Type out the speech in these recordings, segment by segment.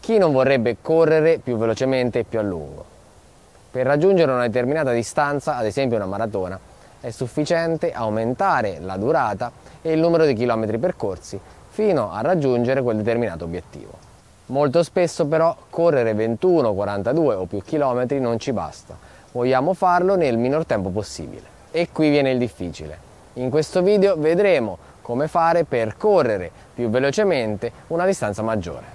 Chi non vorrebbe correre più velocemente e più a lungo? Per raggiungere una determinata distanza, ad esempio una maratona, è sufficiente aumentare la durata e il numero di chilometri percorsi fino a raggiungere quel determinato obiettivo. Molto spesso però correre 21, 42 o più chilometri non ci basta, vogliamo farlo nel minor tempo possibile. E qui viene il difficile. In questo video vedremo come fare per correre più velocemente una distanza maggiore.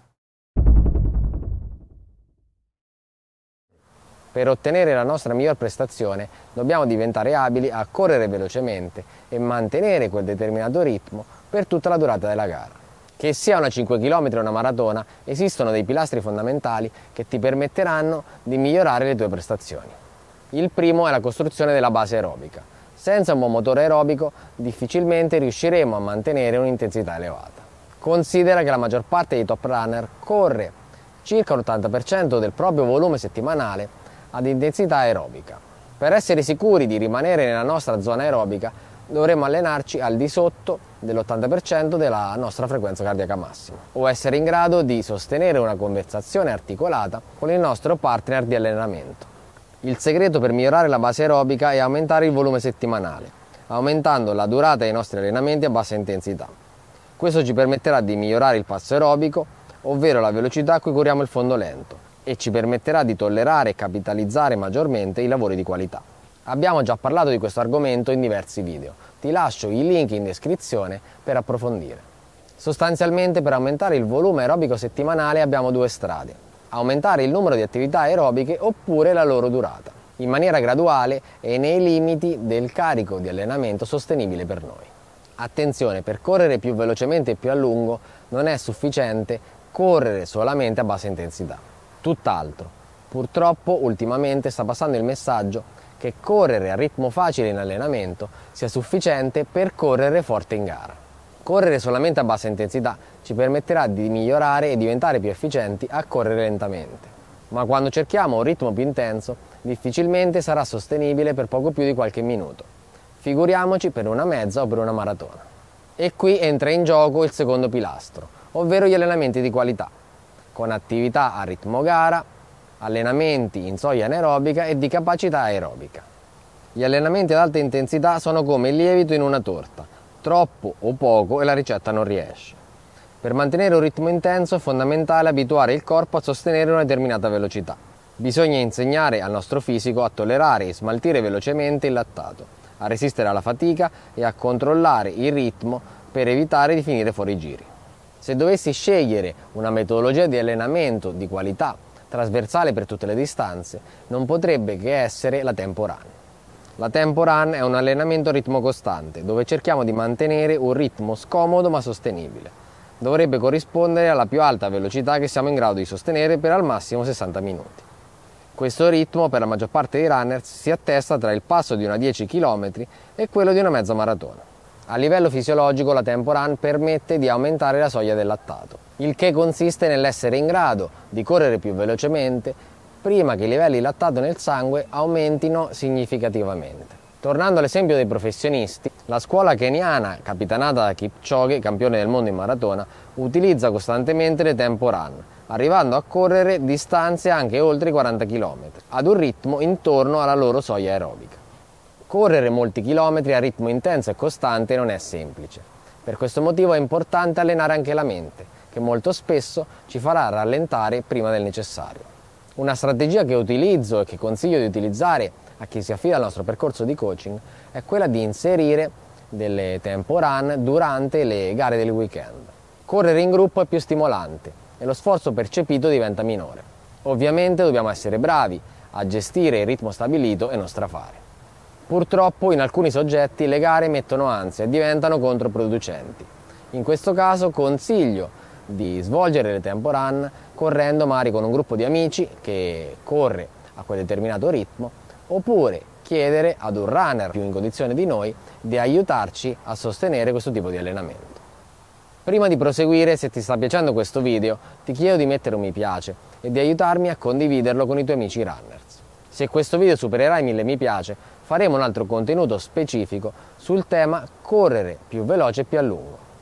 Per ottenere la nostra miglior prestazione dobbiamo diventare abili a correre velocemente e mantenere quel determinato ritmo per tutta la durata della gara. Che sia una 5 km o una maratona, esistono dei pilastri fondamentali che ti permetteranno di migliorare le tue prestazioni. Il primo è la costruzione della base aerobica. Senza un buon motore aerobico difficilmente riusciremo a mantenere un'intensità elevata. Considera che la maggior parte dei top runner corre circa l'80% del proprio volume settimanale ad intensità aerobica. Per essere sicuri di rimanere nella nostra zona aerobica dovremo allenarci al di sotto dell'80% della nostra frequenza cardiaca massima o essere in grado di sostenere una conversazione articolata con il nostro partner di allenamento. Il segreto per migliorare la base aerobica è aumentare il volume settimanale, aumentando la durata dei nostri allenamenti a bassa intensità. Questo ci permetterà di migliorare il passo aerobico, ovvero la velocità a cui corriamo il fondo lento, e ci permetterà di tollerare e capitalizzare maggiormente i lavori di qualità. Abbiamo già parlato di questo argomento in diversi video, ti lascio i link in descrizione per approfondire. Sostanzialmente per aumentare il volume aerobico settimanale abbiamo due strade: aumentare il numero di attività aerobiche oppure la loro durata, in maniera graduale e nei limiti del carico di allenamento sostenibile per noi. Attenzione, per correre più velocemente e più a lungo non è sufficiente correre solamente a bassa intensità. Tutt'altro. Purtroppo ultimamente sta passando il messaggio che correre a ritmo facile in allenamento sia sufficiente per correre forte in gara. Correre solamente a bassa intensità ci permetterà di migliorare e diventare più efficienti a correre lentamente. Ma quando cerchiamo un ritmo più intenso, difficilmente sarà sostenibile per poco più di qualche minuto. Figuriamoci per una mezza o per una maratona. E qui entra in gioco il secondo pilastro, ovvero gli allenamenti di qualità, con attività a ritmo gara, allenamenti in soglia anaerobica e di capacità aerobica. Gli allenamenti ad alta intensità sono come il lievito in una torta, troppo o poco e la ricetta non riesce. Per mantenere un ritmo intenso è fondamentale abituare il corpo a sostenere una determinata velocità. Bisogna insegnare al nostro fisico a tollerare e smaltire velocemente il lattato, a resistere alla fatica e a controllare il ritmo per evitare di finire fuori giri. Se dovessi scegliere una metodologia di allenamento di qualità trasversale per tutte le distanze, non potrebbe che essere la tempo run. La tempo run è un allenamento a ritmo costante, dove cerchiamo di mantenere un ritmo scomodo ma sostenibile. Dovrebbe corrispondere alla più alta velocità che siamo in grado di sostenere per al massimo 60 minuti. Questo ritmo per la maggior parte dei runners si attesta tra il passo di una 10 km e quello di una mezza maratona. A livello fisiologico la tempo run permette di aumentare la soglia del lattato, il che consiste nell'essere in grado di correre più velocemente prima che i livelli di lattato nel sangue aumentino significativamente. Tornando all'esempio dei professionisti, la scuola keniana capitanata da Kipchoge, campione del mondo in maratona, utilizza costantemente le tempo run, arrivando a correre distanze anche oltre i 40 km, ad un ritmo intorno alla loro soglia aerobica. Correre molti chilometri a ritmo intenso e costante non è semplice. Per questo motivo è importante allenare anche la mente, che molto spesso ci farà rallentare prima del necessario. Una strategia che utilizzo e che consiglio di utilizzare a chi si affida al nostro percorso di coaching è quella di inserire delle tempo run durante le gare del weekend. Correre in gruppo è più stimolante e lo sforzo percepito diventa minore. Ovviamente dobbiamo essere bravi a gestire il ritmo stabilito e non strafare. Purtroppo in alcuni soggetti le gare mettono ansia e diventano controproducenti. In questo caso consiglio di svolgere le tempo run correndo magari con un gruppo di amici che corre a quel determinato ritmo, oppure chiedere ad un runner più in condizione di noi di aiutarci a sostenere questo tipo di allenamento. Prima di proseguire, se ti sta piacendo questo video, ti chiedo di mettere un mi piace e di aiutarmi a condividerlo con i tuoi amici runners. Se questo video supererà i 1000 mi piace, faremo un altro contenuto specifico sul tema correre più veloce e più a lungo.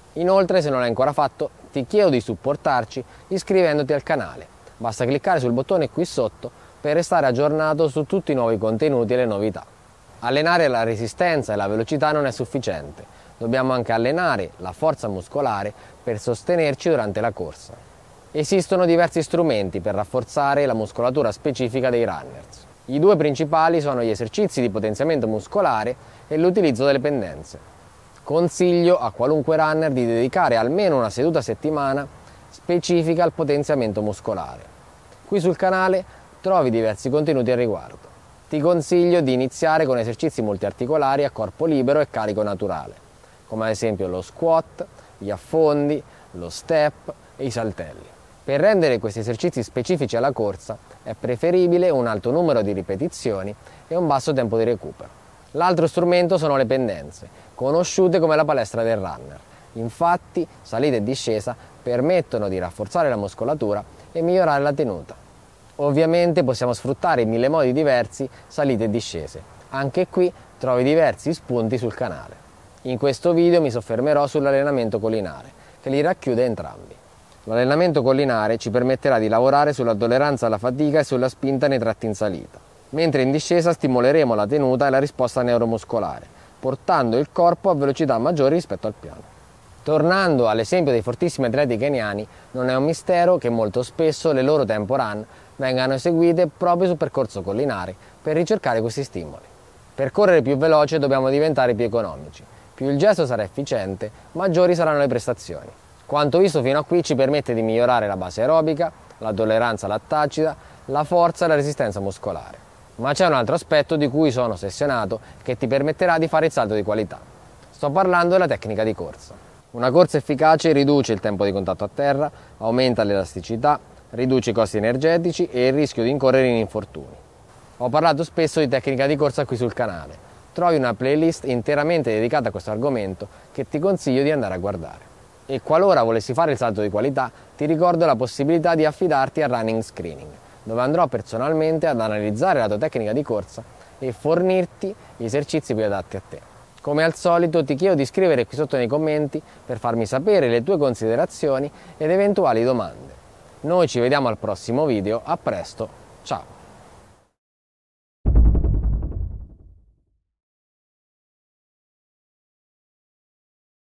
Inoltre, se non l'hai ancora fatto, ti chiedo di supportarci iscrivendoti al canale. Basta cliccare sul bottone qui sotto per restare aggiornato su tutti i nuovi contenuti e le novità. Allenare la resistenza e la velocità non è sufficiente, dobbiamo anche allenare la forza muscolare per sostenerci durante la corsa. Esistono diversi strumenti per rafforzare la muscolatura specifica dei runners. I due principali sono gli esercizi di potenziamento muscolare e l'utilizzo delle pendenze. Consiglio a qualunque runner di dedicare almeno una seduta a settimana specifica al potenziamento muscolare. Qui sul canale trovi diversi contenuti al riguardo. Ti consiglio di iniziare con esercizi multiarticolari a corpo libero e carico naturale, come ad esempio lo squat, gli affondi, lo step e i saltelli. Per rendere questi esercizi specifici alla corsa è preferibile un alto numero di ripetizioni e un basso tempo di recupero. L'altro strumento sono le pendenze, conosciute come la palestra del runner. Infatti, salita e discesa permettono di rafforzare la muscolatura e migliorare la tenuta. Ovviamente possiamo sfruttare in 1000 modi diversi salite e discese. Anche qui trovi diversi spunti sul canale. In questo video mi soffermerò sull'allenamento collinare, che li racchiude entrambi. L'allenamento collinare ci permetterà di lavorare sulla tolleranza alla fatica e sulla spinta nei tratti in salita, mentre in discesa stimoleremo la tenuta e la risposta neuromuscolare, portando il corpo a velocità maggiori rispetto al piano. Tornando all'esempio dei fortissimi atleti keniani, non è un mistero che molto spesso le loro tempo run vengano eseguite proprio sul percorso collinare per ricercare questi stimoli. Per correre più veloce dobbiamo diventare più economici. Più il gesto sarà efficiente, maggiori saranno le prestazioni. Quanto visto fino a qui ci permette di migliorare la base aerobica, la tolleranza lattacida, la forza e la resistenza muscolare. Ma c'è un altro aspetto di cui sono ossessionato che ti permetterà di fare il salto di qualità. Sto parlando della tecnica di corsa. Una corsa efficace riduce il tempo di contatto a terra, aumenta l'elasticità, riduce i costi energetici e il rischio di incorrere in infortuni. Ho parlato spesso di tecnica di corsa qui sul canale. Trovi una playlist interamente dedicata a questo argomento che ti consiglio di andare a guardare. E qualora volessi fare il salto di qualità, ti ricordo la possibilità di affidarti al running screening, dove andrò personalmente ad analizzare la tua tecnica di corsa e fornirti gli esercizi più adatti a te. Come al solito ti chiedo di scrivere qui sotto nei commenti per farmi sapere le tue considerazioni ed eventuali domande. Noi ci vediamo al prossimo video, a presto, ciao!